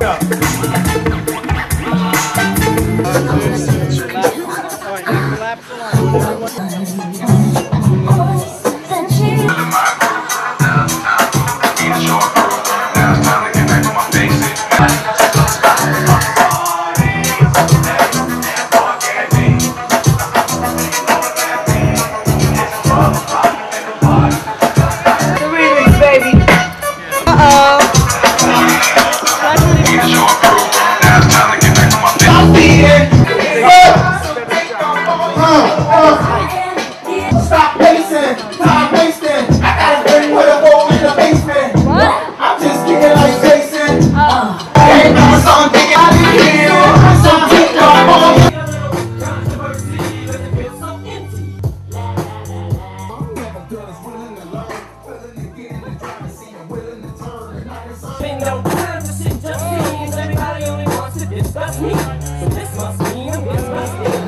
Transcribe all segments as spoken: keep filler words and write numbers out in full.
Stop pacing, time wasting. I gotta bring with a bowl in the basement. What? I'm just getting like Jason. Uh, ain't no song thinking I didn't hear. Some people are on. Ain't no time to sit just seems everybody only wants to discuss me. So this must mean I'm disgusting.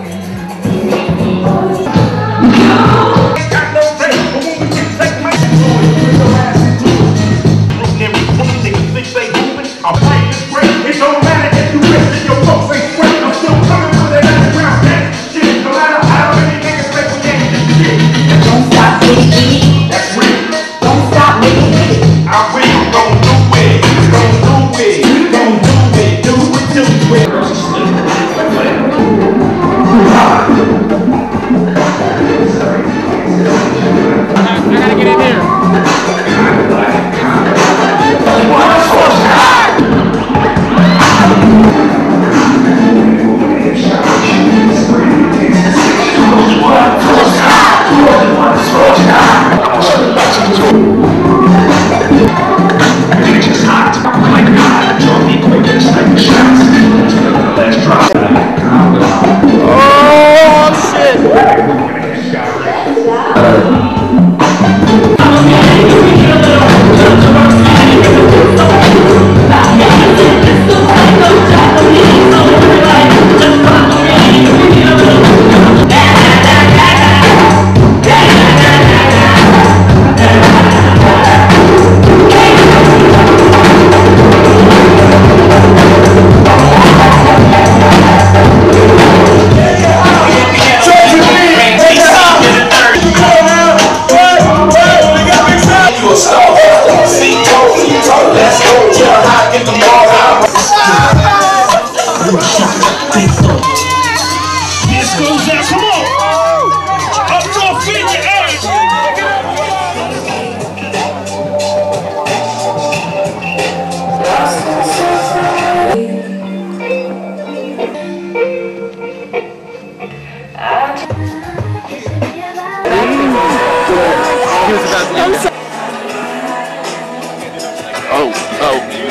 Oh, oh.